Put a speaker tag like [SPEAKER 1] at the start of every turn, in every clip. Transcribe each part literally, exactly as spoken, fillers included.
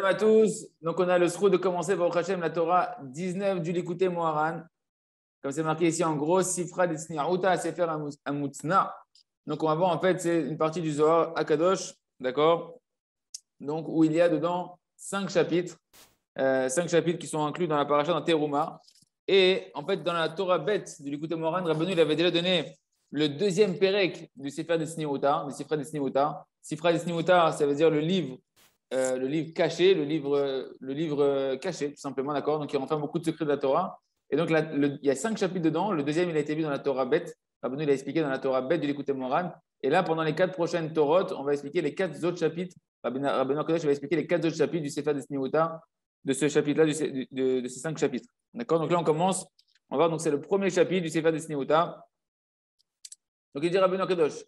[SPEAKER 1] Shalom à tous. Donc, on a le sroud de commencer Baruch Hashem, la Torah dix-neuf du Likutei Moharan. Comme c'est marqué ici en gros, Sifra Desniaouta Sefer Amutzna. Donc, on va voir en fait, c'est une partie du Zohar Akadosh, d'accord? Donc, où il y a dedans cinq chapitres, euh, cinq chapitres qui sont inclus dans la paracha dans Teruma. Et en fait, dans la Torah bête du Likutei Moharan, Rabbeinu il avait déjà donné le deuxième pérek du Sefer Desniaouta, du Sifra Desniaouta. Sifra Desniaouta, ça veut dire le livre. Euh, le livre caché, le livre, le livre caché, tout simplement, d'accord? Donc, il renferme beaucoup de secrets de la Torah. Et donc, la, le, il y a cinq chapitres dedans. Le deuxième, il a été vu dans la Torah bête. Rabbeinu, il a expliqué dans la Torah bête du Likutei Moharan. Et là, pendant les quatre prochaines Torot, on va expliquer les quatre autres chapitres. Rabbeinu Akadosh va expliquer les quatre autres chapitres du Sefer Desniaouta, de ce chapitre-là, de, de, de ces cinq chapitres. D'accord? Donc là, on commence. On va voir, donc c'est le premier chapitre du Sefer Desniaouta. Donc, il dit Rabbeinu Akadosh.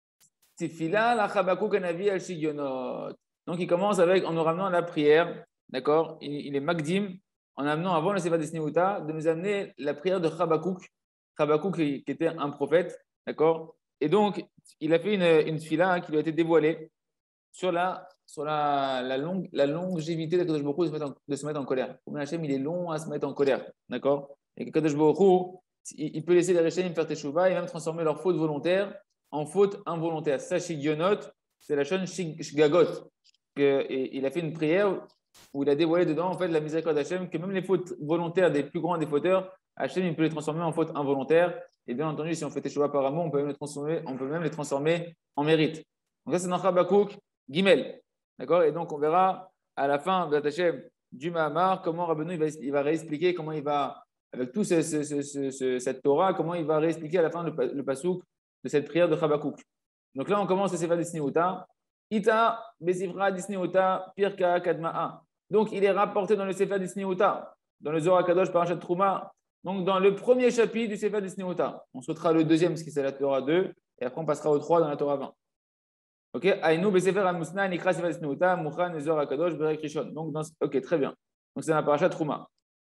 [SPEAKER 1] Tifila la Chabakuk Anavi al Shigionot. Donc, il commence avec, en nous ramenant à la prière, d'accord? Il, il est Magdim, en amenant avant le Sefer Desniaouta, de nous amener la prière de Chabakuk, Chabakuk qui, qui était un prophète, d'accord? Et donc, il a fait une, une fila hein, qui lui a été dévoilée sur la, sur la, la, longue, la longévité de Kadosh Baruch Hu de se mettre en, de se mettre en colère. Combien Hachem, il est long à se mettre en colère, d'accord? Et que Kadosh Baruch Hu, il, il peut laisser les Réchaim faire teshuva et même transformer leur faute volontaire en faute involontaire. Ça, Shigionot, c'est la chaîne Shgagot. Et il a fait une prière où il a dévoilé dedans en fait la miséricorde d'Hachem, que même les fautes volontaires des plus grands des fauteurs, Hachem il peut les transformer en fautes involontaires. Et bien entendu, si on fait teshuva par amour, on peut même les transformer, on peut même les transformer en mérite. Donc ça, c'est dans Chabakuk Gimel. D'accord? Et donc on verra à la fin de Hachem du Mahamar comment Rabbeinu il va, il va réexpliquer comment il va, avec tout ce, ce, ce, ce, cette Torah, comment il va réexpliquer à la fin le, le pasouk de cette prière de Chabakuk. Donc là, on commence le Sefer Desniaouta. Ita, Besifra, Desniaouta, Pirka, Kadma'a. Donc, il est rapporté dans le Sefer Desniaouta, dans le Zohar Kadosh, Parashat Trouma. Donc, dans le premier chapitre du Sefer Desniaouta. On sautera le deuxième, parce que c'est la Torah deux, et après, on passera au trois dans la Torah vingt. Ok, Aïnou, Besefer, Amusna, Nikra, Sefer Desniaouta, Mouchan, Zohar Kadosh, Berek Rishon. Donc, dans... ok, très bien. Donc, c'est dans la Parashat Trouma.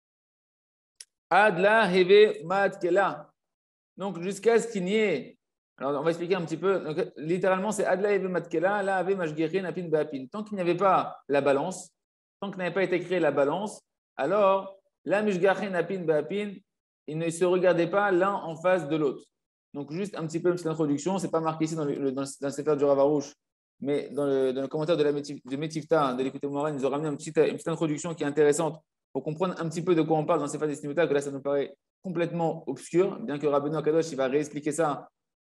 [SPEAKER 1] Adla, Heve, Matkela. Donc, jusqu'à ce qu'il n'y ait. Alors, on va expliquer un petit peu. Donc, littéralement, c'est Adla Eve Matkela, la Ave Mashgerin, Apin Beapin. Tant qu'il n'y avait pas la balance, tant qu'il n'avait pas été créé la balance, alors la Mashgerin, Apin Beapin, ils ne se regardaient pas l'un en face de l'autre. Donc, juste un petit peu une petite introduction. Ce n'est pas marqué ici dans le, dans le Sefer du Rav Arush, mais dans le, dans le commentaire de, la, de Metivta, de l'Likutei Moharan, ils ont ramené une petite, une petite introduction qui est intéressante pour comprendre un petit peu de quoi on parle dans Sefer Desniaouta, que là, ça nous paraît complètement obscur, bien que Rabbeinu Akadosh il va réexpliquer ça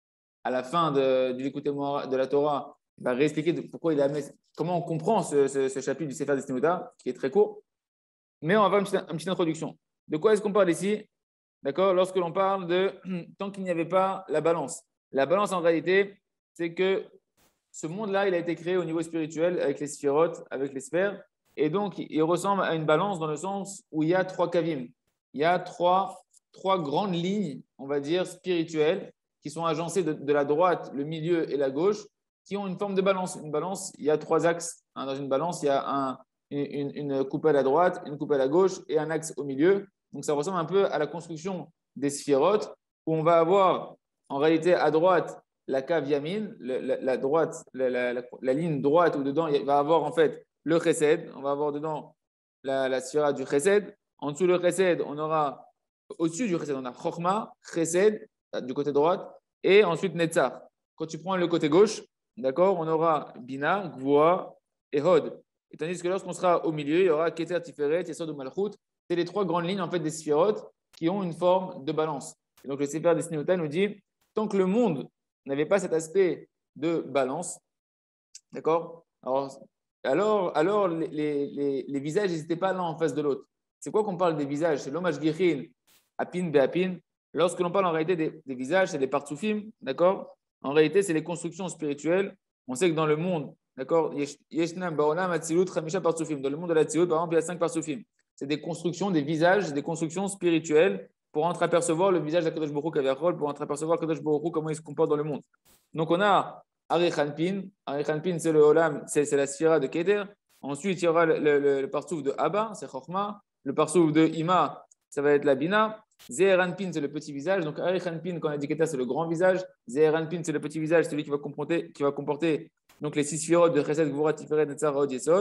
[SPEAKER 1] à la fin de, du Likutei Moharan de la Torah, il va réexpliquer pourquoi il a mis, comment on comprend ce, ce, ce chapitre du Sefer Desniaouta, qui est très court. Mais on va faire une petite, une petite introduction. De quoi est-ce qu'on parle ici? D'accord? Lorsque l'on parle de tant qu'il n'y avait pas la balance. La balance, en réalité, c'est que ce monde-là, il a été créé au niveau spirituel avec les sphérotes, avec les sphères, et donc il ressemble à une balance dans le sens où il y a trois kavim. Il y a trois, trois grandes lignes, on va dire, spirituelles, qui sont agencées de, de la droite, le milieu et la gauche, qui ont une forme de balance. Une balance, il y a trois axes. Hein, dans une balance, il y a un, une, une coupelle à droite, une coupelle à gauche et un axe au milieu. Donc, ça ressemble un peu à la construction des sphérotes, où on va avoir, en réalité, à droite, la cave yamin, la, la, la droite, la, la, la, la ligne droite, où dedans, il va avoir en fait le chesed. On va avoir dedans la, la sphira du chesed. En dessous, le chesed, on aura, au-dessus du chesed, on a chokhma, chesed, du côté droite, et ensuite Netzach. Quand tu prends le côté gauche, d'accord, on aura Bina, Gvoa et Hod. Et tandis que lorsqu'on sera au milieu, il y aura Keter, Tiferet, Yesod ou Malchut. C'est les trois grandes lignes en fait, des sphérotes qui ont une forme de balance. Et donc le Sefer Desniaouta nous dit, tant que le monde n'avait pas cet aspect de balance, d'accord, alors, alors, alors les, les, les visages n'étaient pas l'un en face de l'autre. C'est quoi qu'on parle des visages? C'est l'hommage Girin, Apin, Beapin. Lorsque l'on parle en réalité des, des visages, c'est des partsoufim, d'accord? En réalité, c'est les constructions spirituelles. On sait que dans le monde, d'accord, Yeshnam, Baolam, Atzilut, Khamisha partsoufim. Dans le monde de l'Atzilut, par exemple, il y a cinq partsoufim. C'est des constructions, des visages, des constructions spirituelles pour entreapercevoir le visage de Kadosh Baruch Hu Kaviachol, pour entreapercevoir Kadosh Baruch Hu, comment il se comporte dans le monde. Donc, on a Arichanpin. Arichanpin, c'est le Olam, c'est, c'est la sphira de Keter. Ensuite, il y aura le, le, le, le parsouf de Abba, c'est Chokhma. Le parsouf de Ima, ça va être la Bina. Zeranpin, c'est le petit visage. Donc, Arichanpin, quand on a dit Keter, c'est le grand visage. Zeranpin, c'est le petit visage, celui qui va comporter, qui va comporter donc, les six sphirotes de Chesed, Gvura, Tiferet, Netzar, Hod, Yesod.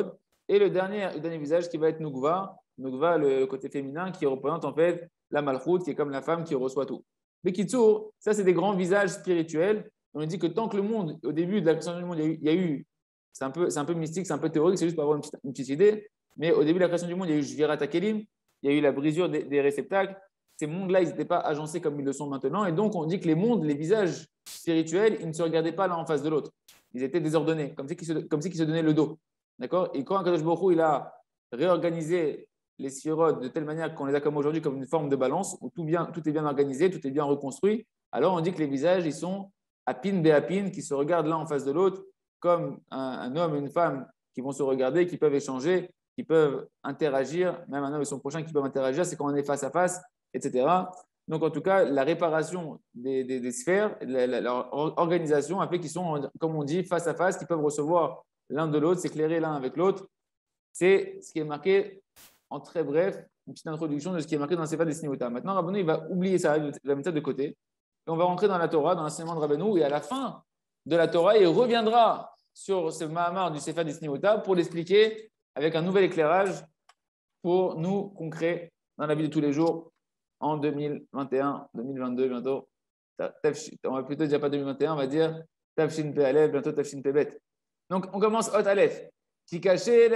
[SPEAKER 1] Et le dernier, le dernier visage qui va être Nukva, Nukva, le côté féminin, qui représente en fait la Malchut, qui est comme la femme qui reçoit tout. Mais Kitsour, ça c'est des grands visages spirituels. On dit que tant que le monde, au début de la création du monde, il y a eu, il y a eu c'est un, peu, c'est un peu mystique, c'est un peu théorique, c'est juste pour avoir une petite, une petite idée, mais au début de la création du monde, il y a eu Jvirat Hakelim, il y a eu la brisure des, des réceptacles. Ces mondes-là, ils n'étaient pas agencés comme ils le sont maintenant. Et donc, on dit que les mondes, les visages spirituels, ils ne se regardaient pas l'un en face de l'autre. Ils étaient désordonnés, comme si ils se, comme si ils se donnaient le dos. D'accord? Et quand Akadosh Baruch Hu, il a réorganisé les sphirotes de telle manière qu'on les a comme aujourd'hui, comme une forme de balance, où tout, bien, tout est bien organisé, tout est bien reconstruit, alors on dit que les visages, ils sont apin béapin, qui se regardent l'un en face de l'autre, comme un, un homme et une femme qui vont se regarder, qui peuvent échanger, qui peuvent interagir, même un homme et son prochain qui peuvent interagir, c'est quand on est face à face, et cetera. Donc, en tout cas, la réparation des, des, des sphères, la, la, leur organisation a fait qu'ils sont, comme on dit, face à face, qui peuvent recevoir l'un de l'autre, s'éclairer l'un avec l'autre. C'est ce qui est marqué en très bref, une petite introduction de ce qui est marqué dans le Sefer des Sniota. Maintenant, Rabbeinu, il va oublier ça, il va mettre ça de côté. Et on va rentrer dans la Torah, dans l'enseignement de Rabbeinu, et à la fin de la Torah, il reviendra sur ce Mahamar du Sefer des Sniota pour l'expliquer avec un nouvel éclairage pour nous concret dans la vie de tous les jours en deux mille vingt et un, deux mille vingt-deux bientôt. On va plutôt dire pas deux mille vingt et un, on va dire Tafshin Pe Aleph, bientôt Tafshin Pe Bet. Donc on commence Hot Aleph. Écoutez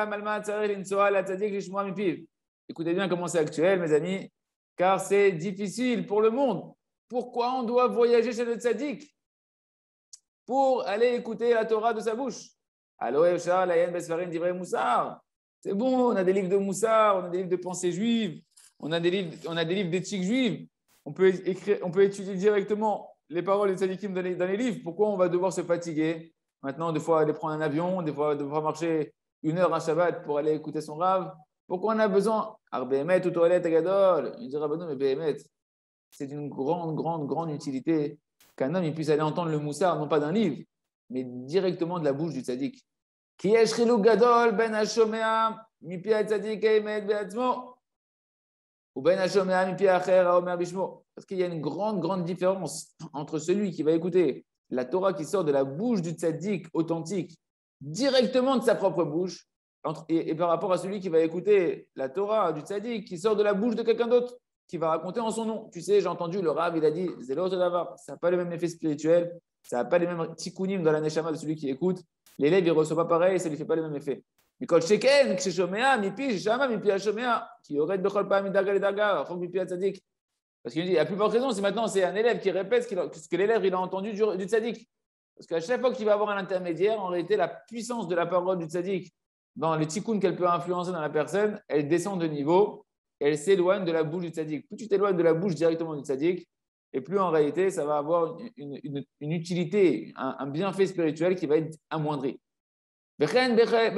[SPEAKER 1] bien comment c'est actuel, mes amis, car c'est difficile pour le monde. Pourquoi on doit voyager chez le tzaddik? Pour aller écouter la Torah de sa bouche. C'est bon, on a des livres de Moussar, on a des livres de pensée juive, on a des livres, on a des livres d'éthique juive. On peut, écrire, on peut étudier directement les paroles des tzaddikim dans les, dans les livres. Pourquoi on va devoir se fatiguer? Maintenant, des fois, aller prendre un avion, des fois, devoir marcher une heure à Shabbat pour aller écouter son rave. Pourquoi on a besoin? Arbemet ou toilette gadol. Il dira, non, mais Béhémet, c'est d'une grande, grande, grande utilité qu'un homme il puisse aller entendre le moussard, non pas d'un livre, mais directement de la bouche du tzaddik. Qui est shrilou gadol ben hashomea mipi ha-tzaddik ha'emet be'atzmo ou ben hashomea mipi acher ha'omer bishmo. Parce qu'il y a une grande, grande différence entre celui qui va écouter la Torah qui sort de la bouche du tzaddik authentique, directement de sa propre bouche, et, et par rapport à celui qui va écouter la Torah du tzaddik qui sort de la bouche de quelqu'un d'autre, qui va raconter en son nom. Tu sais, j'ai entendu le Rav, il a dit, Zélo Todavar, ça n'a pas le même effet spirituel, ça n'a pas les mêmes tikkunim dans la neshama de celui qui écoute. L'élève, il ne reçoit pas pareil, ça ne lui fait pas le même effet. Mais quand sheken, ksheshomea, mipi, shama, mipi hashomea, qui aurait de bechol pa midaga le daga, chok mipi ha-tzaddik. Parce qu'il dit, il y a plus forte raison, c'est maintenant c'est un élève qui répète ce que l'élève il a entendu du, du tzaddik. Parce qu'à chaque fois qu'il va avoir un intermédiaire, en réalité, la puissance de la parole du tzaddik, dans les tikkun qu'elle peut influencer dans la personne, elle descend de niveau et elle s'éloigne de la bouche du tzaddik. Plus tu t'éloignes de la bouche directement du tzaddik, et plus en réalité, ça va avoir une, une, une utilité, un, un bienfait spirituel qui va être amoindri. Et c'est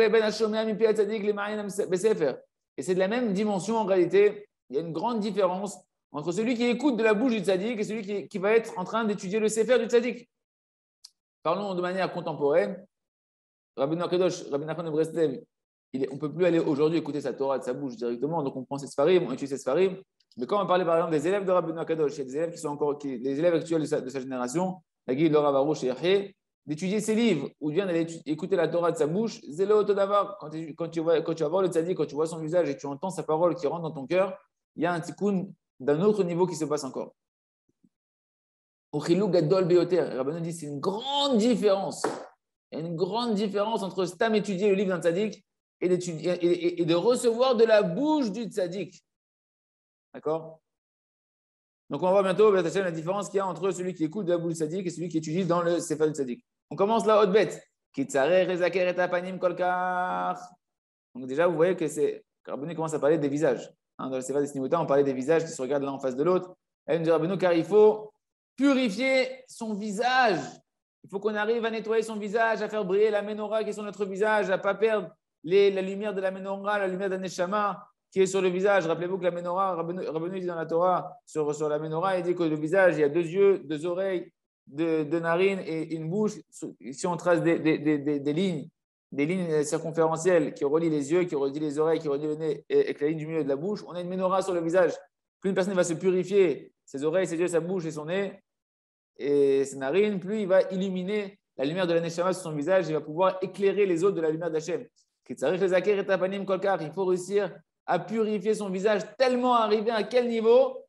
[SPEAKER 1] de la même dimension en réalité. Il y a une grande différence entre celui qui écoute de la bouche du tzaddik et celui qui, qui va être en train d'étudier le sefer du tzaddik. Parlons de manière contemporaine. Rabbi Akadosh, Rabbi Nachman de Breslev, on ne peut plus aller aujourd'hui écouter sa Torah de sa bouche directement, donc on prend ses sfarim, on utilise ses sfarim. Mais quand on parlait par exemple des élèves de Rabbi Akadosh, il y a des élèves qui sont encore, qui, des élèves actuels de sa, de sa génération, la guide Laura Baruch et Yahé, d'étudier ses livres ou bien d'aller écouter la Torah de sa bouche, Zélo Todavar, quand tu, quand tu vois, quand tu vas voir le tzaddik, quand tu vois son visage et que tu entends sa parole qui rentre dans ton cœur, il y a un tikkun d'un autre niveau qui se passe encore. Au Chilou Gadol Beoter, Rabbeinu dit c'est une grande différence. Il y a une grande différence entre Stam étudier le livre d'un tzaddik et, et, et, et de recevoir de la bouche du tzaddik. D'accord? Donc on va voir bientôt la différence qu'il y a entre celui qui écoute de la bouche du tzaddik et celui qui étudie dans le sefer du tzaddik. On commence la haute bête. Kitzare rezaker et apanim kolkar. Donc déjà vous voyez que c'est Rabbeinu commence à parler des visages. Hein, dans le sefer des Sniota, on parlait des visages qui se regardent l'un en face de l'autre. Elle nous dit Rabbeinu car il faut purifier son visage. Il faut qu'on arrive à nettoyer son visage, à faire briller la menorah qui est sur notre visage, à ne pas perdre les, la lumière de la menorah, la lumière d'un neshama qui est sur le visage. Rappelez-vous que la menorah, Rabbeinu dit dans la Torah, sur, sur la menorah, il dit que le visage, il y a deux yeux, deux oreilles, deux, deux narines et une bouche. Si on trace des, des, des, des, des lignes, des lignes circonférentielles qui relient les yeux, qui relient les oreilles, qui relient le nez et, et la ligne du milieu de la bouche, on a une menorah sur le visage. Plus une personne va se purifier ses oreilles, ses yeux, sa bouche et son nez, et ses narines, plus il va illuminer la lumière de la Neshama sur son visage, il va pouvoir éclairer les autres de la lumière d'Hachem. Il faut réussir à purifier son visage tellement arrivé à quel niveau?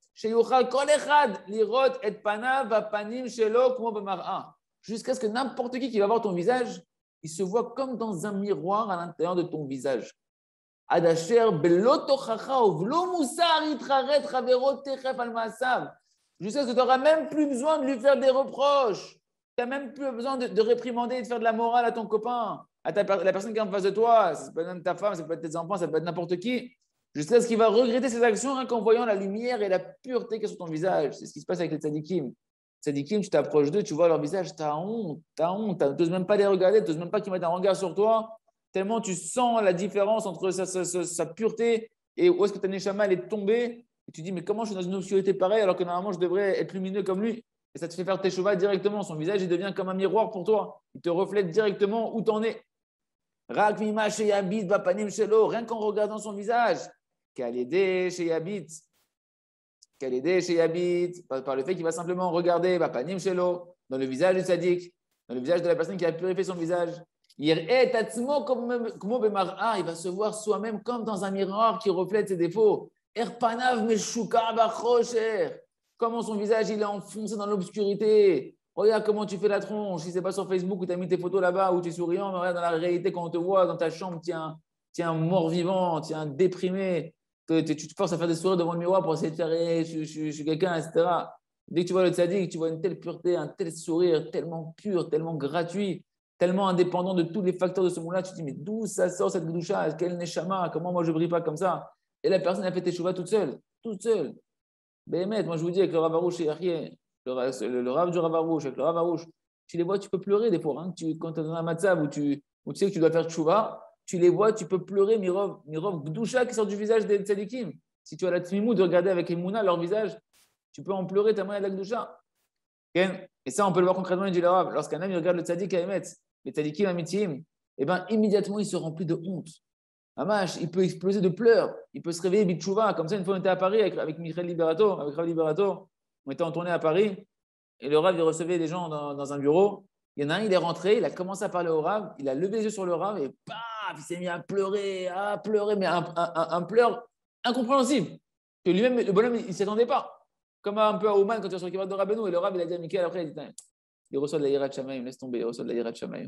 [SPEAKER 1] Jusqu'à ce que n'importe qui qui va voir ton visage, il se voit comme dans un miroir à l'intérieur de ton visage. Jusqu'à ce que tu n'auras même plus besoin de lui faire des reproches. Tu n'as même plus besoin de, de réprimander et de faire de la morale à ton copain, à ta, la personne qui est en face de toi. Ça peut être même ta femme, ça peut être tes enfants, ça peut être n'importe qui. Jusqu'à ce qu'il va regretter ses actions rien qu'en voyant la lumière et la pureté qu'il y a sur ton visage. C'est ce qui se passe avec les tzadikim. Tzadikim, tu t'approches d'eux, tu vois leur visage, tu as honte, tu as honte. Tu n'oses même pas les regarder, tu n'oses même pas qu'ils mettent un regard sur toi. Tellement tu sens la différence entre sa, sa, sa, sa pureté et où est-ce que ta neshama elle est tombée. Et tu dis, mais comment je suis dans une obscurité pareille alors que normalement je devrais être lumineux comme lui? Et ça te fait faire tes chevaux directement. Son visage il devient comme un miroir pour toi. Il te reflète directement où tu en es. Rien qu'en regardant son visage. Kalédé chez Yabit. Kalédé chez Yabit. Par le fait qu'il va simplement regarder Bapanim Shelo dans le visage du tzaddik, dans le visage de la personne qui a purifié son visage. Il va se voir soi-même comme dans un miroir qui reflète ses défauts. Comment son visage il est enfoncé dans l'obscurité. Regarde comment tu fais la tronche. Si ce n'est pas sur Facebook où tu as mis tes photos là-bas où tu es souriant, mais regarde dans la réalité quand on te voit dans ta chambre, tu es un, un mort-vivant, tu es un déprimé. Tu te forces à faire des sourires devant le miroir pour essayer de faire hey, je, je, je suis quelqu'un, et cetera. Dès que tu vois le tzaddik, tu vois une telle pureté, un tel sourire, tellement pur, tellement gratuit, tellement indépendant de tous les facteurs de ce monde-là, tu te dis, mais d'où ça sort cette gdoucha? Quel neshama? Comment moi je ne brille pas comme ça? Et la personne a fait tes chouvas toute seule, toute seule. Béhémet, moi je vous dis, avec le Rav Arouche et Yahye, le, le, le Rav du Rav Arouche, avec le Rav Arouche, tu les vois, tu peux pleurer des fois. Hein, tu, quand tu es dans un matzab où tu, où tu sais que tu dois faire tchouva, tu les vois, tu peux pleurer, mirov, mirov gdoucha qui sort du visage des tzadikim. Si tu as la tmimou de regarder avec Emouna leur visage, tu peux en pleurer tellement il y a de la gdoucha. Et ça, on peut le voir concrètement, il dit le Rav. Lorsqu'un homme regarde le tzadik à Emet, les tzadikim amitim, eh ben, immédiatement, il se remplit de honte. Amash, il peut exploser de pleurs. Il peut se réveiller bitchouva. Comme ça, une fois, on était à Paris avec, avec Michael Liberato, avec Rav Liberato. On était en tournée à Paris. Et le Rav, il recevait des gens dans, dans un bureau. Il y en a un, il est rentré, il a commencé à parler au Rav. Il a levé les yeux sur le Rav et paf, il s'est mis à pleurer, à pleurer, mais un, un, un, un pleur incompréhensible. Que lui-même, le bonhomme, il ne s'y attendait pas. Comme un peu à Ouman quand tu es sur le kibbutz de Rabbeinu. Et le Rav, il a dit à Michael, après, il dit, il reçoit de la Yirat Shamaim, laisse tomber, il reçoit de la Yirat Shamaim.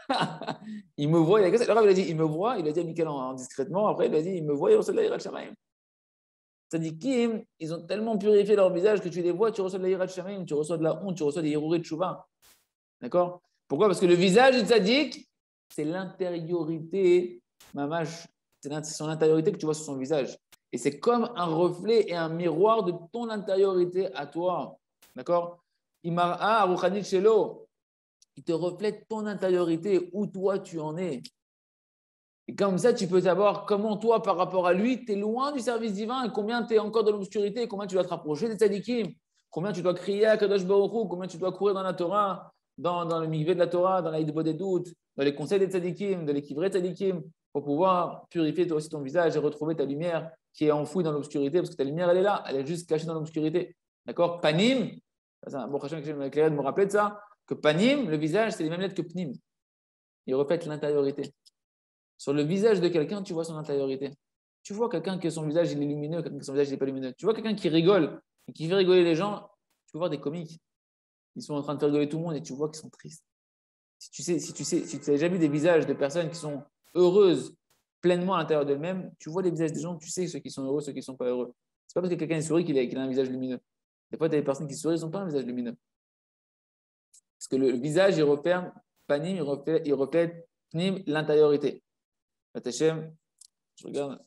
[SPEAKER 1] Il me voit, il a, le Rav, il a dit, il me voit, il a dit à Michael en, en discrètement, après, il a dit, il me voit, il reçoit de la Yirat Shamaim. C'est-à-dire qu'ils ils ont tellement purifié leur visage que tu les vois, tu reçois de la Yirat Shamaim, tu reçois de la honte, tu reçois des Hirouré de Chouva. D'accord? Pourquoi? Parce que le visage du tzaddik, c'est l'intériorité, mamash, c'est son intériorité que tu vois sur son visage. Et c'est comme un reflet et un miroir de ton intériorité à toi. D'accord? Imara Aruchanit Shelo, il te reflète ton intériorité, où toi tu en es. Et comme ça, tu peux savoir comment toi, par rapport à lui, tu es loin du service divin et combien tu es encore dans l'obscurité, et combien tu dois te rapprocher des tzadikim, combien tu dois crier à Kadosh Baruch Hu, combien tu dois courir dans la Torah, dans, dans le mikvé de la Torah, dans l'Aïd des doutes, dans les conseils des tzadikim, de l'équivré tzadikim, pour pouvoir purifier toi aussi ton visage et retrouver ta lumière qui est enfouie dans l'obscurité, parce que ta lumière, elle est là, elle est juste cachée dans l'obscurité. D'accord? Panim, c'est un bon rachat que j'ai de me rappeler de ça, que Panim, le visage, c'est les mêmes lettres que Pnim. Il reflète l'intériorité. Sur le visage de quelqu'un, tu vois son intériorité. Tu vois quelqu'un que son visage il est lumineux, quelqu'un que son visage n'est pas lumineux. Tu vois quelqu'un qui rigole et qui fait rigoler les gens, tu peux voir des comiques. Ils sont en train de faire rigoler tout le monde et tu vois qu'ils sont tristes. Si tu sais, si tu sais, si tu as déjà vu des visages de personnes qui sont heureuses pleinement à l'intérieur d'elles-mêmes, tu vois les visages des gens, tu sais ceux qui sont heureux, ceux qui ne sont pas heureux. C'est pas parce que quelqu'un sourit qu'il a, qu'il a un visage lumineux. Des fois, tu as des personnes qui sourient, ils n'ont pas un visage lumineux. Parce que le, le visage, il repère Panim, il reflète, il reflète Pnim, l'intériorité. Batachem, je regarde.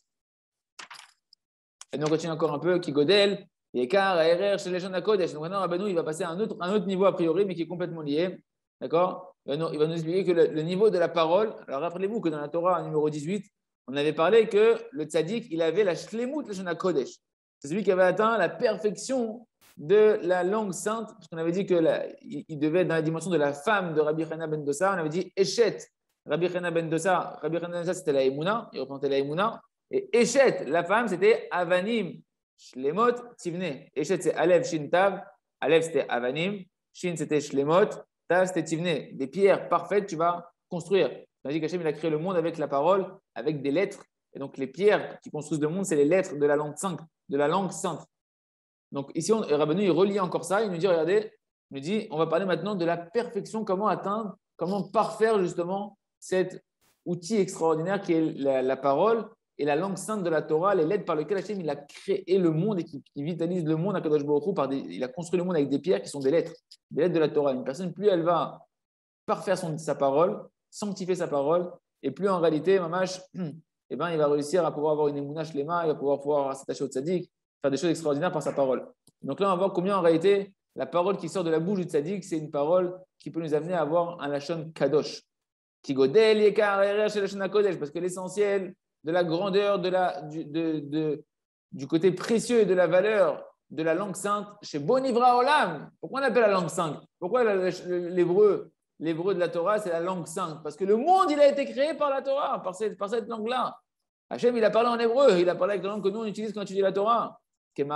[SPEAKER 1] Et nous on continue encore un peu. Kigodel, Yekar, A R R, chez les gens d'Akodesh. Donc maintenant, Rabbeinu, il va passer à un autre, un autre niveau a priori, mais qui est complètement lié. D'accord? Il va nous, il va nous expliquer que le, le niveau de la parole. Alors rappelez-vous que dans la Torah, numéro dix-huit, on avait parlé que le tzaddik, il avait la shlemut, le shana kodesh. C'est celui qui avait atteint la perfection de la langue sainte, parce qu'on avait dit qu'il il devait être dans la dimension de la femme de Rabbi Chana ben Dossa. On avait dit Eshet. Rabbi Chana ben Dossa, Rabbi Chana ben Dossa, c'était la Emouna, il représentait la Emouna. Et Eshet, la femme, c'était Avanim, Shlemot, Tivne. Eshet, c'est Alev, Shin, Tav. Alev, c'était Avanim. Shin, c'était Shlemot. Tav, c'était Tivne. Des pierres parfaites, tu vas construire. On a dit qu'Hachem il a créé le monde avec la parole, avec des lettres. Et donc les pierres qui construisent le monde, c'est les lettres de la langue sainte, de la langue sainte. Donc ici, on, Rabbeinu, il relie encore ça. Il nous dit, regardez, il nous dit, on va parler maintenant de la perfection, comment atteindre, comment parfaire justement cet outil extraordinaire qui est la, la parole et la langue sainte de la Torah, les lettres par lesquelles Hachem il a créé le monde et qui, qui vitalise le monde à Kadosh Baruch Hu par des, il a construit le monde avec des pierres qui sont des lettres, des lettres de la Torah. Une personne, plus elle va parfaire son, sa parole, sanctifier sa parole, et plus en réalité, mamash, eh ben, il va réussir à pouvoir avoir une émouna shlema, il va pouvoir, pouvoir s'attacher au tzaddik, faire des choses extraordinaires par sa parole. Donc là, on va voir combien en réalité, la parole qui sort de la bouche du tzaddik, c'est une parole qui peut nous amener à avoir un lashon kadosh. Qui godel yekar chez lashon hakodesh, parce que l'essentiel de la grandeur, de la, du, de, de, du côté précieux et de la valeur de la langue sainte, chez Bonivra Olam. Pourquoi on appelle la langue sainte? Pourquoi l'hébreu L'hébreu de la Torah, c'est la langue sainte. Parce que le monde, il a été créé par la Torah, par cette, par cette langue-là. Hachem, il a parlé en hébreu, il a parlé avec la langue que nous, on utilise quand on étudie la Torah. Comme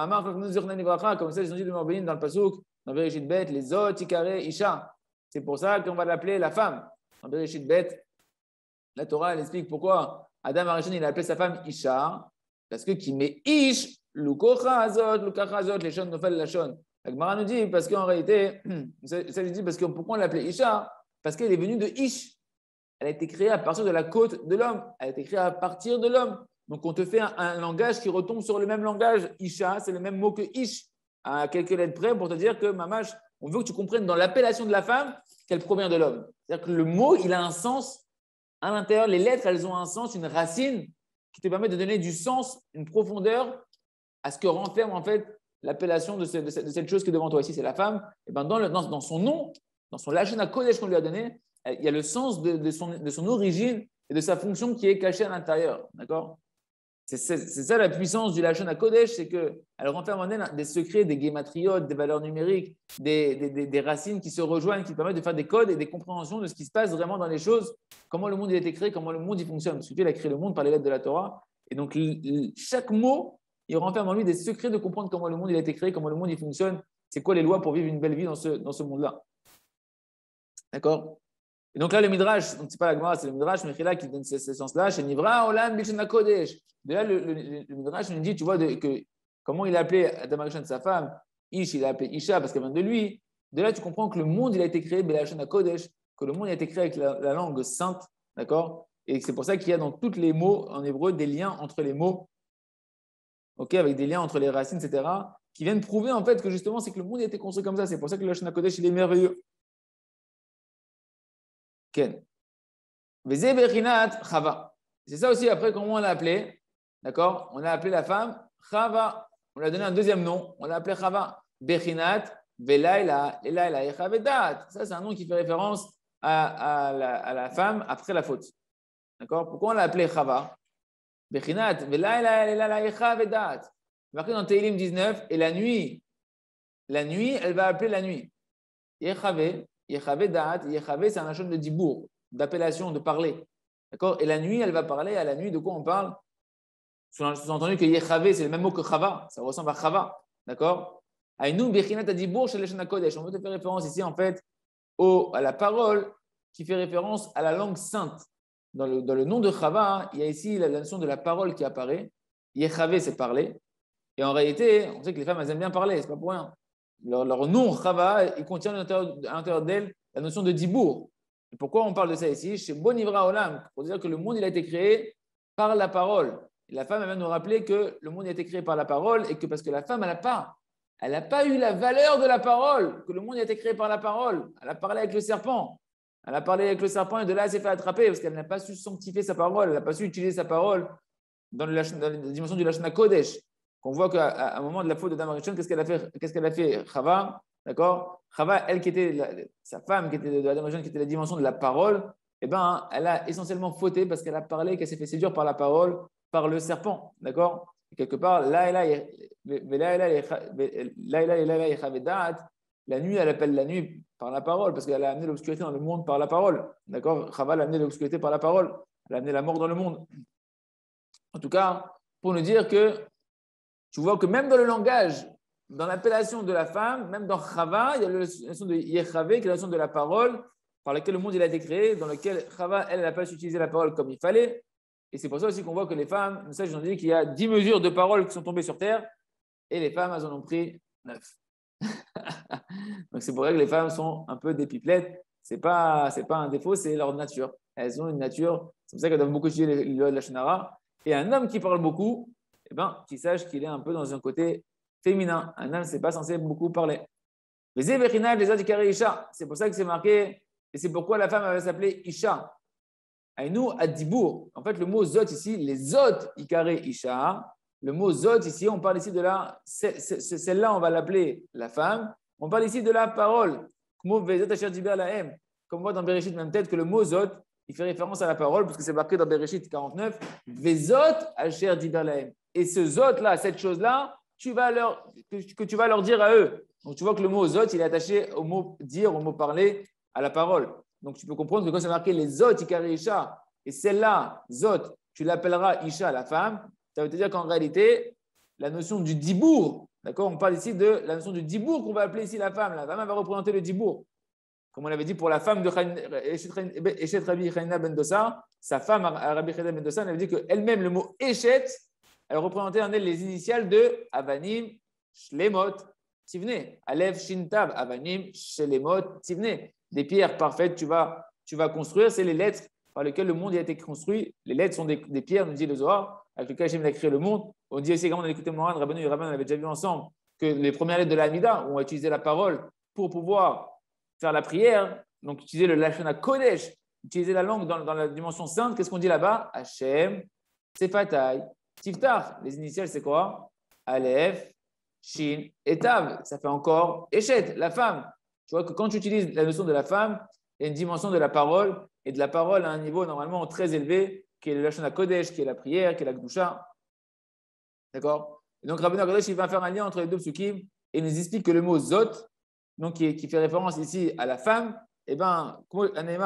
[SPEAKER 1] ça, ils ont dit le Morbenin dans le Pasuk, dans Bereshit Bet, les Ot, Ikare, Isha. C'est pour ça qu'on va l'appeler la femme. Dans Bereshit Bet, la Torah, elle explique pourquoi Adam Arishon, il a appelé sa femme Isha, parce que qui met Ish, Lukocha Azot, Lukacha Azot, les Shon Nofel la Shon. La Gemara nous dit, parce qu'en réalité, ça, ça dit parce que pourquoi on l'appelait Isha? Parce qu'elle est venue de Ish. Elle a été créée à partir de la côte de l'homme. Elle a été créée à partir de l'homme. Donc, on te fait un, un langage qui retombe sur le même langage. Isha, c'est le même mot que Ish, à quelques lettres près, pour te dire que, mamash, on veut que tu comprennes dans l'appellation de la femme qu'elle provient de l'homme. C'est-à-dire que le mot, il a un sens à l'intérieur. Les lettres, elles ont un sens, une racine qui te permet de donner du sens, une profondeur à ce que renferme en fait l'appellation de, ce, de, cette, de cette chose qui est devant toi. Ici, c'est la femme. Et ben dans, le, dans, dans son nom, dans son lashon hakodesh qu'on lui a donné, il y a le sens de, de, son, de son origine et de sa fonction qui est cachée à l'intérieur. D'accord? C'est, c'est, c'est ça la puissance du lashon hakodesh, c'est qu'elle renferme en elle des secrets, des guématriotes, des valeurs numériques, des, des, des, des racines qui se rejoignent, qui permettent de faire des codes et des compréhensions de ce qui se passe vraiment dans les choses, comment le monde il a été créé, comment le monde il fonctionne. Parce que Dieu il a créé le monde par les lettres de la Torah. Et donc, chaque mot, il renferme en lui des secrets de comprendre comment le monde il a été créé, comment le monde il fonctionne, c'est quoi les lois pour vivre une belle vie dans ce, dans ce monde-là. D'accord? Et donc là, le Midrash, donc c'est pas la Gemara, c'est le Midrash, Mechila qui donne ce, ce sens-là, chez Nivra, Olam, Bilshon HaKodesh. De là, le, le, le Midrash nous dit, tu vois, de, que, comment il a appelé Adam Arishon sa femme, Ish, il a appelé Isha parce qu'elle vient de lui. De là, tu comprends que le monde, il a été créé, Bilshon HaKodesh, que le monde a été créé avec la, la langue sainte, d'accord? Et c'est pour ça qu'il y a dans tous les mots en hébreu des liens entre les mots, ok, avec des liens entre les racines, et cetera, qui viennent prouver en fait que justement, c'est que le monde a été construit comme ça. C'est pour ça que le Lashon HaKodesh, il est merveilleux. Ken. Vezé Bechinat Chava. C'est ça aussi, après, comment on l'a appelé? D'accord? On a appelé la femme Chava. On lui a donné un deuxième nom. On l'a appelé Chava. Bechinat Velaila Elaila Echavedat. Ça, c'est un nom qui fait référence à, à, la, à la femme après la faute. D'accord? Pourquoi on l'a appelé Chava? Bechinat Velaila Elaila Echavedat. Marqué dans Tehillim dix-neuf. Et la nuit, la nuit, elle va appeler la nuit. Echave. Yechavé Da'at, Yechavé, c'est un lashon de dibour, d'appellation, de parler. D'accord? Et la nuit, elle va parler. À la nuit, de quoi on parle? Sous-entendu que Yechavé, c'est le même mot que Chava. Ça ressemble à Chava. D'accord? Aïnou, Bechinat Adibour, chez Lashon HaKodesh. On veut te faire référence ici, en fait, au, à la parole qui fait référence à la langue sainte. Dans le, dans le nom de Chava, il y a ici la notion de la parole qui apparaît. Yechavé, c'est parler. Et en réalité, on sait que les femmes, elles aiment bien parler, c'est pas pour rien. Leur, leur nom, Chava, il contient à l'intérieur d'elle la notion de dibour. Et pourquoi on parle de ça ici? Chez Bonivra Olam, pour dire que le monde il a été créé par la parole. Et la femme, elle vient nous rappeler que le monde a été créé par la parole et que parce que la femme, elle n'a pas, elle n'a pas eu la valeur de la parole, que le monde a été créé par la parole. Elle a parlé avec le serpent. Elle a parlé avec le serpent et de là, elle s'est fait attraper parce qu'elle n'a pas su sanctifier sa parole, elle n'a pas su utiliser sa parole dans, le, dans la dimension du Lashon HaKodesh. Qu'on voit qu'à un moment de la faute de Adam Arishon, qu'est-ce qu'elle a fait? Qu'est-ce qu'elle a fait? Chava, d'accord? Chava, elle qui était la, sa femme, qui était de Adam Arishon, qui était la dimension de la parole, eh ben, elle a essentiellement fauté parce qu'elle a parlé, qu'elle s'est fait séduire par la parole, par le serpent, d'accord? Et quelque part, là et là, la nuit, elle appelle la nuit par la parole parce qu'elle a amené l'obscurité dans le monde par la parole, d'accord? Chava a amené l'obscurité par la parole, elle a amené la mort dans le monde. En tout cas, pour nous dire que tu vois que même dans le langage, dans l'appellation de la femme, même dans Chava, il y a la notion de Yechavé, qui est la notion de la parole, par laquelle le monde il a été créé, dans lequel Chava, elle, n'a pas su utiliser la parole comme il fallait. Et c'est pour ça aussi qu'on voit que les femmes, nous sages, ils ont dit qu'il y a dix mesures de paroles qui sont tombées sur terre, et les femmes, elles en ont pris neuf. Donc c'est pour ça que les femmes sont un peu des pipelettes. Ce n'est pas, c'est pas un défaut, c'est leur nature. Elles ont une nature, c'est pour ça qu'elles doivent beaucoup étudier les lois de la Shonara. Et un homme qui parle beaucoup, eh ben, qu'il sache qu'il est un peu dans un côté féminin. Un homme, ce n'est pas censé beaucoup parler. Les Zéverina, les autres, Isha. C'est pour ça que c'est marqué, et c'est pourquoi la femme avait s'appeler Isha. Aïnou Adibour. En fait, le mot Zot ici, les Zot, Ikaré Isha. Le mot Zot ici, on parle ici de la, celle-là, on va l'appeler la femme. On parle ici de la parole. Comme on voit dans Bereshit, même tête que le mot Zot, il fait référence à la parole, parce que c'est marqué dans Bereshit quarante-neuf, Vezot Asher Diber Lahem. Et ce Zot-là, cette chose-là, tu vas leur, que, que tu vas leur dire à eux. Donc tu vois que le mot Zot, il est attaché au mot dire, au mot parler, à la parole. Donc tu peux comprendre que quand c'est marqué les Zot, Ikari Isha, et celle-là, Zot, tu l'appelleras Isha, la femme, ça veut dire qu'en réalité, la notion du dibour, d'accord, on parle ici de la notion du dibour qu'on va appeler ici la femme. La femme elle va représenter le dibour. Comme on l'avait dit pour la femme de Eshet Rabbi Chaina Ben Dossa, sa femme Rabbi Chaina Ben Dossa, elle avait dit qu'elle-même, le mot Eshet, elle représentait en elle les initiales de Avanim, Shlemot, Tivne. Alev, Shintab, Avanim, Shlemot, Tivne. Des pierres parfaites, tu vas, tu vas construire, c'est les lettres par lesquelles le monde a été construit. Les lettres sont des, des pierres, nous dit le Zohar, avec lesquelles Hachem a créé le monde. On dit aussi, quand on a écouté Moran, Rabbeinu et Rabban, on avait déjà vu ensemble que les premières lettres de la Hamida, on a utilisé la parole pour pouvoir faire la prière, donc utiliser le Lashon HaKodesh, utiliser la langue dans, dans la dimension sainte. Qu'est-ce qu'on dit là-bas? Hachem, Sefatai, Tiftach. Les initiales, c'est quoi? Aleph, Shin et Tav. Ça fait encore Eshet, la femme. Tu vois que quand tu utilises la notion de la femme, il y a une dimension de la parole, et de la parole à un niveau normalement très élevé, qui est le Lashon HaKodesh, qui est la prière, qui est la Gdusha. D'accord? Et donc Rabbeinu HaKadosh, il va faire un lien entre les deux psukim, et il nous explique que le mot Zot, donc qui, qui fait référence ici à la femme, eh bien, comme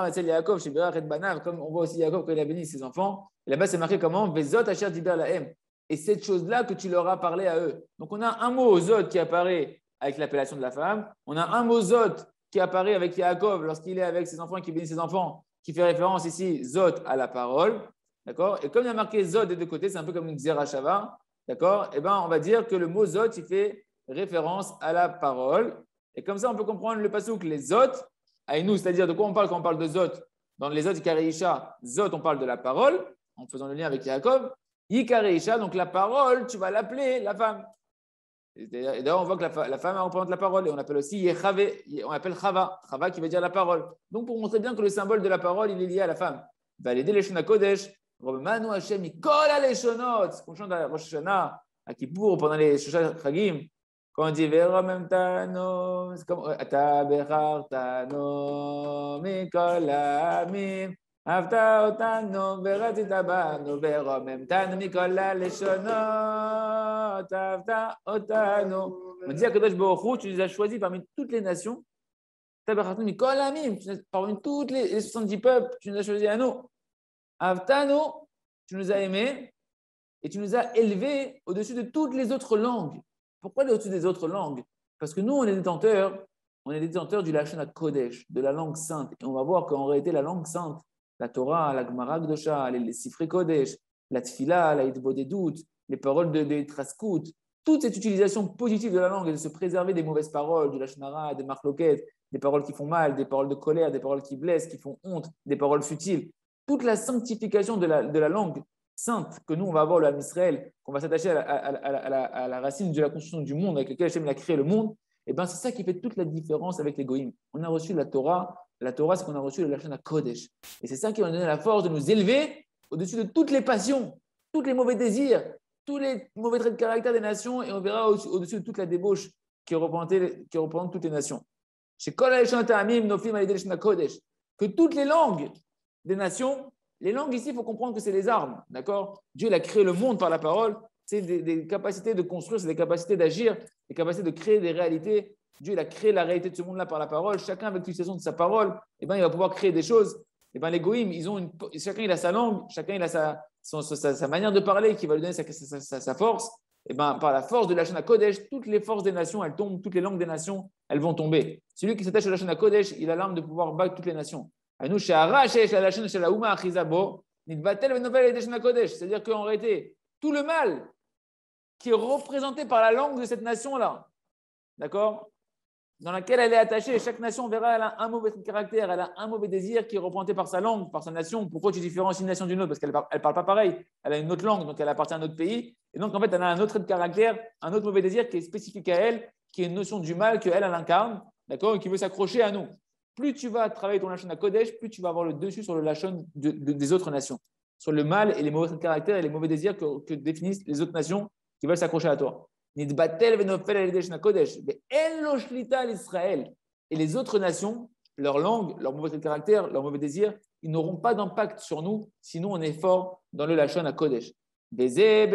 [SPEAKER 1] on voit aussi Yaakov quand il a béni ses enfants, et là-bas c'est marqué comment? Vezot Asher Diber Lahem. Et cette chose-là que tu leur as parlé à eux. Donc on a un mot Zot qui apparaît avec l'appellation de la femme, on a un mot Zot qui apparaît avec Yaakov lorsqu'il est avec ses enfants, qui bénit ses enfants, qui fait référence ici Zot à la parole, d'accord? Et comme il y a marqué Zot des deux côtés, c'est un peu comme une Xerashava, d'accord? Eh bien, on va dire que le mot Zot, il fait référence à la parole. Et comme ça, on peut comprendre le passouk, les Zot, Aïnou, c'est-à-dire de quoi on parle quand on parle de Zot? Dans les Zot, Yikare Isha, Zot, on parle de la parole, en faisant le lien avec Yaakov. Yikare Isha, donc la parole, tu vas l'appeler la femme. Et d'ailleurs, on voit que la, la femme représente la parole, et on appelle aussi Yechave, on appelle Chava, Chava qui veut dire la parole. Donc, pour montrer bien que le symbole de la parole, il est lié à la femme. Va l'aider les Shona Kodesh, Romanu Hashem, Ikola les Shonot, ce qu'on chante à Rosh Hashanah, à Kippour, pendant les Shosha Chagim. Quand on dit Veromem Tano, c'est comme Ata Bechar Tano, Mikola Amim, Avta Otano, Veratita Bano, Veromem Tano, Mikola Leshonot, Avta Otano. On dit à Kadosh Baruch Hu, tu les as choisis parmi toutes les nations, Ata Bechar Tano, Mikola Amim, parmi toutes les soixante-dix peuples, tu nous as choisis à nous. Avtano, tu nous as aimés et tu nous as élevés au-dessus de toutes les autres langues. Pourquoi au-dessus des autres langues? Parce que nous, on est détenteurs, on est détenteurs du Lashon HaKodesh, de la langue sainte. Et on va voir qu'en réalité, la langue sainte, la Torah, la Gemara Gdosha, les, les Sifrei Kodesh, la Tfila, la Hitbodedut, les paroles de, de Traskout, toute cette utilisation positive de la langue et de se préserver des mauvaises paroles, du Lashon Hara, des marloquettes, des paroles qui font mal, des paroles de colère, des paroles qui blessent, qui font honte, des paroles futiles. Toute la sanctification de la, de la langue sainte que nous, on va avoir le Ham Israël, qu'on va s'attacher à la, à, la, à, la, à la racine de la construction du monde avec laquelle Hachem a créé le monde, et ben c'est ça qui fait toute la différence avec les Goïm. On a reçu la Torah, la Torah, c'est qu'on a reçu le Lashon HaKodesh. Et c'est ça qui va nous donner la force de nous élever au-dessus de toutes les passions, tous les mauvais désirs, tous les mauvais traits de caractère des nations, et on verra au- au-dessus de toute la débauche qui représente, qui représente toutes les nations. Chez Kol HaLashon HaTa'amim, Noflim Al Yedei Lashon HaKodesh, que toutes les langues des nations, les langues ici, il faut comprendre que c'est les armes, d'accord? Dieu il a créé le monde par la parole, c'est des, des capacités de construire, c'est des capacités d'agir, des capacités de créer des réalités. Dieu il a créé la réalité de ce monde-là par la parole, chacun avec l'utilisation de sa parole, eh ben, il va pouvoir créer des choses. Eh ben, les goïms, ils ont une, chacun il a sa langue, chacun il a sa, son, sa, sa manière de parler qui va lui donner sa, sa, sa, sa force. et ben, par la force de la Lachon HaKodesh, toutes les forces des nations, elles tombent, toutes les langues des nations, elles vont tomber. Celui qui s'attache à la Lachon HaKodesh, il a l'arme de pouvoir battre toutes les nations. C'est-à-dire qu'en réalité, tout le mal qui est représenté par la langue de cette nation-là, d'accord, dans laquelle elle est attachée, chaque nation, on verra, elle a un mauvais caractère, elle a un mauvais désir qui est représenté par sa langue, par sa nation. Pourquoi tu différencies une nation d'une autre? Parce qu'elle ne parle pas pareil, elle a une autre langue, donc elle appartient à un autre pays. Et donc, en fait, elle a un autre caractère, un autre mauvais désir qui est spécifique à elle, qui est une notion du mal qu'elle, elle incarne, d'accord, et qui veut s'accrocher à nous. Plus tu vas travailler ton Lachon HaKodesh, plus tu vas avoir le dessus sur le Lachon de, de, des autres nations, sur le mal et les mauvais caractères et les mauvais désirs que, que définissent les autres nations qui veulent s'accrocher à toi. Et les autres nations, leur langue, leur mauvais caractère, leur mauvais désir, ils n'auront pas d'impact sur nous, sinon on est fort dans le Lachon HaKodesh. Et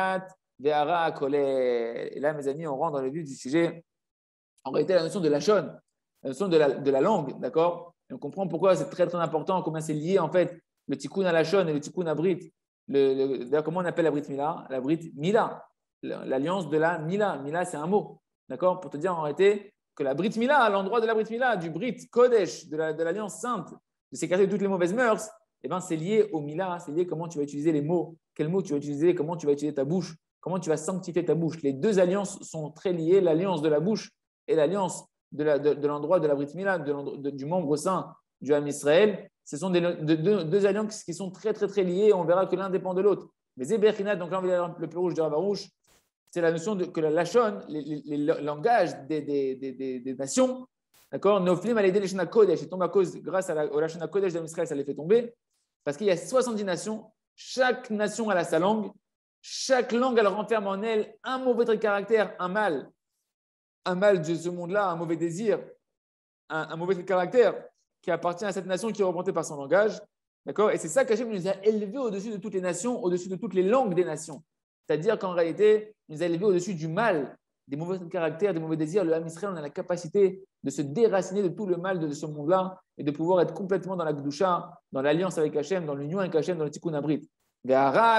[SPEAKER 1] là, mes amis, on rentre dans le vif du sujet. En réalité, la notion de Lachon, la notion de la, de la langue, d'accord? Et on comprend pourquoi c'est très très important, combien c'est lié en fait le tikkun à Lachon et le tikkun à Brit. Le, le, d'ailleurs, comment on appelle la Brit Mila? La Brit Mila. L'alliance de la Mila. Mila, c'est un mot, d'accord? Pour te dire en réalité que la Brit Mila, à l'endroit de la Brit Mila, du Brit Kodesh, de, la, de l'alliance sainte, de s'écarter de toutes les mauvaises mœurs, eh ben, c'est lié au Mila, c'est lié à comment tu vas utiliser les mots, quels mots tu vas utiliser, comment tu vas utiliser ta bouche, comment tu vas sanctifier ta bouche. Les deux alliances sont très liées, l'alliance de la bouche et l'alliance de, la, de, de l'endroit de la Brit Mila, de, de, du membre saint du Ham Israël. Ce sont des, de, de, deux alliances qui sont très, très, très liées. On verra que l'un dépend de l'autre. Mais Zéberhinat, donc là, on va le plus rouge de Ravarouche, c'est la notion de, que la Lachon, les, les, les langages des, des, des, des nations, d'accord, Noflim a aidé les Lachon HaKodesh, ils tombent à cause, grâce à la, au Lachon HaKodesh d'Israël, ça les fait tomber, parce qu'il y a soixante-dix nations, chaque nation elle a sa langue, chaque langue elle renferme en elle un mauvais caractère, un mal, un mal de ce monde-là, un mauvais désir, un, un mauvais caractère qui appartient à cette nation qui est représentée par son langage, d'accord, et c'est ça qu'Hachem nous a élevés au-dessus de toutes les nations, au-dessus de toutes les langues des nations. C'est-à-dire qu'en réalité, il nous a élevés au-dessus du mal, des mauvais caractères, des mauvais désirs. Le Ham Israël, on a la capacité de se déraciner de tout le mal de ce monde-là et de pouvoir être complètement dans la Gdusha, dans l'alliance avec Hachem, dans l'union avec Hachem, dans le Tikkun Abrit. Et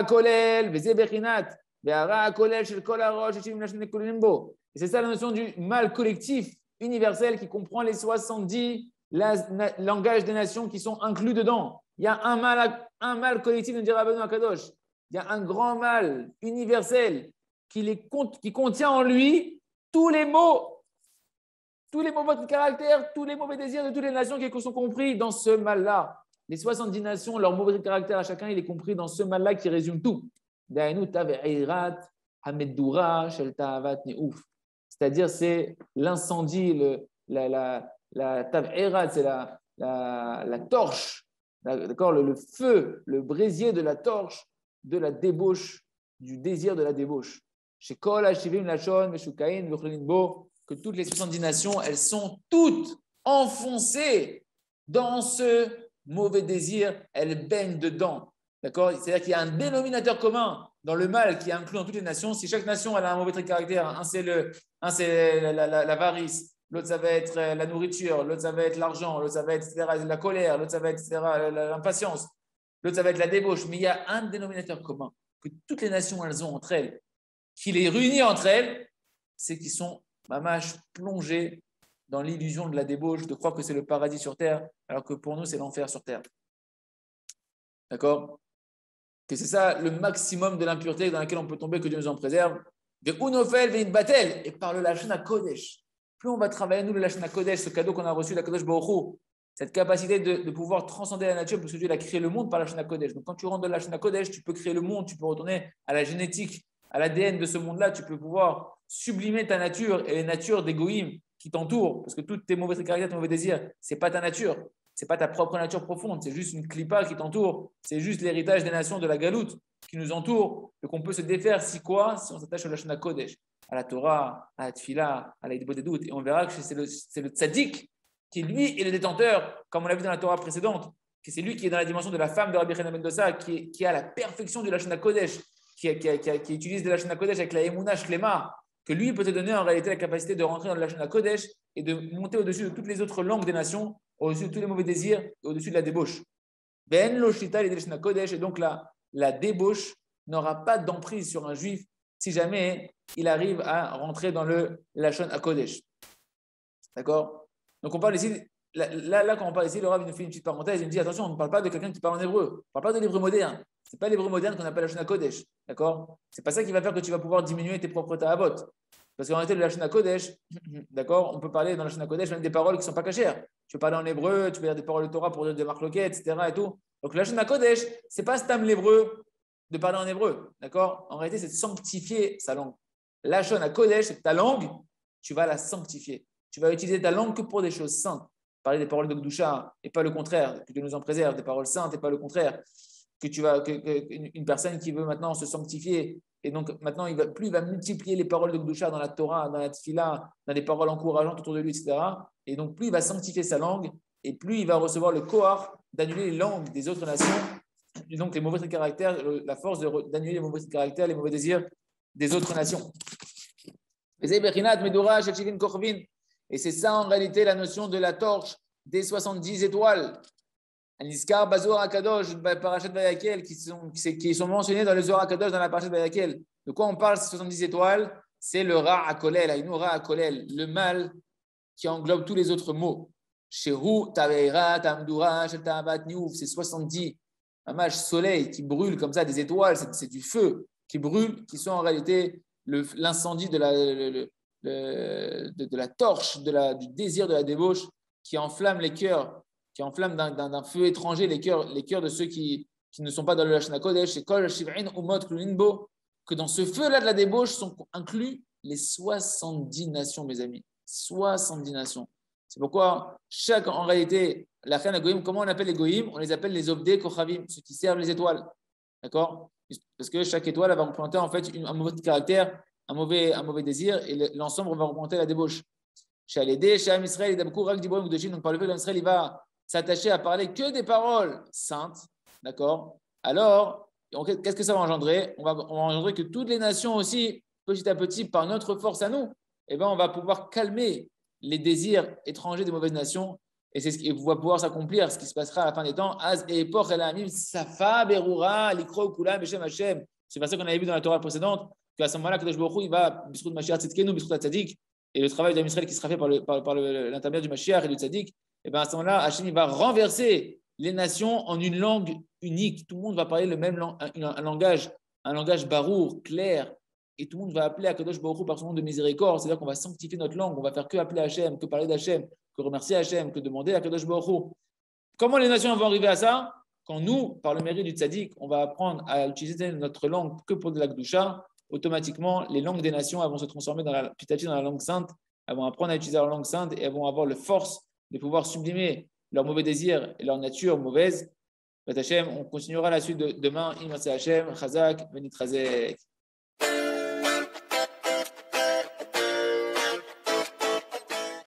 [SPEAKER 1] c'est ça la notion du mal collectif, universel, qui comprend les soixante-dix langages des nations qui sont inclus dedans. Il y a un mal, un mal collectif, nous dira Rabbeinu Akadosh. Il y a un grand mal universel qui, les, qui contient en lui tous les maux, tous les mauvais caractères, tous les mauvais désirs de toutes les nations qui sont compris dans ce mal-là. Les soixante-dix nations, leur mauvais caractère à chacun, il est compris dans ce mal-là qui résume tout. C'est-à-dire, c'est l'incendie, le, la, la, la taverat, c'est la, la, la torche, d'accord, le, le feu, le brésier de la torche, de la débauche, du désir de la débauche. Chez Kol Hashivim Lachon, Meshukain, Vuchlinbo, que toutes les soixante-dix nations, elles sont toutes enfoncées dans ce mauvais désir, elles baignent dedans. D'accord? C'est-à-dire qu'il y a un dénominateur commun dans le mal qui est inclus dans toutes les nations. Si chaque nation elle a un mauvais trait de caractère, un c'est le, un c'est la, la, la, l'avarice, l'autre ça va être la nourriture, l'autre ça va être l'argent, l'autre ça va être et cetera, la colère, l'autre ça va être et cetera, l'impatience. L'autre, ça va être la débauche. Mais il y a un dénominateur commun que toutes les nations, elles ont entre elles, qui les réunit entre elles, c'est qu'ils sont, mamash, plongés dans l'illusion de la débauche, de croire que c'est le paradis sur terre, alors que pour nous, c'est l'enfer sur terre. D'accord? Que c'est ça le maximum de l'impureté dans laquelle on peut tomber, que Dieu nous en préserve. De Unofel vein batel, et par le Lachon HaKodesh. Plus on va travailler, nous, le Lachon HaKodesh, ce cadeau qu'on a reçu de la Kadosh Baruch Hu, cette capacité de, de pouvoir transcender la nature, parce que Dieu a créé le monde par la Lachon HaKodesh. Donc, quand tu rentres dans la Lachon HaKodesh, tu peux créer le monde, tu peux retourner à la génétique, à l'A D N de ce monde-là, tu peux pouvoir sublimer ta nature et les natures des goïms qui t'entourent, parce que tous tes mauvais caractères, tes mauvais désirs, ce n'est pas ta nature, ce n'est pas ta propre nature profonde, c'est juste une clipa qui t'entoure, c'est juste l'héritage des nations de la galoute qui nous entoure, et qu'on peut se défaire si quoi? Si on s'attache au Lachon HaKodesh, à la Torah, à la Tfila, à la Hidbodedout, et on verra que c'est le, c'est le tzaddik qui lui est le détenteur, comme on l'a vu dans la Torah précédente, que c'est lui qui est dans la dimension de la femme de Rabbi Chana ben Dossa, qui, qui a la perfection du Lachon HaKodesh, qui, qui, qui, qui utilise le Lachon HaKodesh avec la Emunah Shlema, que lui peut te donner en réalité la capacité de rentrer dans le Lachon HaKodesh et de monter au-dessus de toutes les autres langues des nations, au-dessus de tous les mauvais désirs, au-dessus de la débauche. Ben lo shita l'idée Lachon HaKodesh, et donc la, la débauche n'aura pas d'emprise sur un juif si jamais il arrive à rentrer dans le Lachon HaKodesh. D'accord? Donc on parle ici, là, là, là, quand on parle ici, le Rav nous fait une petite parenthèse, il nous dit attention, on ne parle pas de quelqu'un qui parle en hébreu, on ne parle pas de l'hébreu moderne. Ce n'est pas l'hébreu moderne qu'on appelle Lachon HaKodesh. D'accord? Ce n'est pas ça qui va faire que tu vas pouvoir diminuer tes propres ta'avot. Parce qu'en réalité, le Lachon HaKodesh, d'accord, on peut parler dans le Lachon HaKodesh même des paroles qui ne sont pas cachères. Tu peux parler en hébreu, tu peux dire des paroles de Torah pour dire des marloquettes, et cetera. Et tout. Donc le Lachon HaKodesh, ce n'est pas stam l'hébreu de parler en hébreu. D'accord? En réalité, c'est de sanctifier sa langue. Lachon HaKodesh, c'est ta langue, tu vas la sanctifier. Tu vas utiliser ta langue que pour des choses saintes. Parler des paroles de Gdusha et pas le contraire, que Dieu nous en préserve, des paroles saintes et pas le contraire. Que tu vas, que, que, une personne qui veut maintenant se sanctifier, et donc maintenant, il va, plus il va multiplier les paroles de Gdusha dans la Torah, dans la Tfila, dans les paroles encourageantes autour de lui, et cetera. Et donc, plus il va sanctifier sa langue, et plus il va recevoir le kohar d'annuler les langues des autres nations, et donc les mauvais caractères, la force de, d'annuler les mauvais caractères, les mauvais désirs des autres nations. Et c'est ça en réalité la notion de la torche des soixante-dix étoiles. Aniskar, Bazoar, Akadosh, Parashat Vayakel, qui sont, qui sont mentionnés dans le Zohar Akadosh, dans la Parashat Vayakel. De quoi on parle, ces soixante-dix étoiles? C'est le Ra Akolel, Aïnou Ra Akolel, le mal qui englobe tous les autres mots. Shehu, Taveira, Tamdura, Sheltabat, Niouf, c'est soixante-dix. Un match soleil qui brûle comme ça, des étoiles, c'est, c'est du feu qui brûle, qui sont en réalité le, l'incendie de la, le, le, le, de, de la torche, de la, du désir de la débauche qui enflamme les cœurs. qui enflamme d'un, d'un, d'un feu étranger les cœurs, les cœurs de ceux qui, qui ne sont pas dans le Lachon HaKodesh, et Kol Shiv'in Umot Klulinbo, que dans ce feu-là de la débauche sont inclus les soixante-dix nations, mes amis. soixante-dix nations. C'est pourquoi chaque, en réalité, la reine Agoïm, comment on appelle les Goïm? On les appelle les Obdé Kochavim, ceux qui servent les étoiles. D'accord? Parce que chaque étoile va représenter en fait une, un mauvais caractère, un mauvais, un mauvais désir, et l'ensemble va représenter la débauche. Chez Alédé, chez Am Israël, Dabkou, Rak Dibourim Gdoshin, donc par le fait que l'Israël, il va s'attacher à parler que des paroles saintes, d'accord? Alors, qu'est-ce que ça va engendrer? On va, on va engendrer que toutes les nations aussi, petit à petit, par notre force à nous, eh ben, on va pouvoir calmer les désirs étrangers des mauvaises nations, et c'est ce qui va pouvoir s'accomplir, ce qui se passera à la fin des temps. Az et Epoch el Amim Safa Berura Likro Kula Beshem Hashem. C'est ça qu'on avait vu dans la Torah précédente, qu'à ce moment-là, Kadosh Baruch Hu, il va Bisrout Mashiach Tzidkenu, Bisrout Tzadik, et le travail d'Israël qui sera fait par, le, par, par le, l'intermédiaire du Mashiach et du Tzadik. Et bien à ce moment-là, Hachem il va renverser les nations en une langue unique. Tout le monde va parler le même lang- un, un langage, un langage barour, clair, et tout le monde va appeler Akadosh Baruch Hu par son nom de miséricorde. C'est-à-dire qu'on va sanctifier notre langue, on va faire que appeler Hachem, que parler d'Hachem, que remercier Hachem, que demander à Akadosh Baruch Hu. Comment les nations vont arriver à ça? Quand nous, par le mérite du tzaddik, on va apprendre à utiliser notre langue que pour de la Gdusha, automatiquement, les langues des nations elles vont se transformer dans la, petit à petit dans la langue sainte, elles vont apprendre à utiliser leur langue sainte et elles vont avoir la force de pouvoir sublimer leurs mauvais désirs et leur nature mauvaise. Hachem, on continuera la suite de demain. Imasi Hachem, Chazak, Benit Chazek.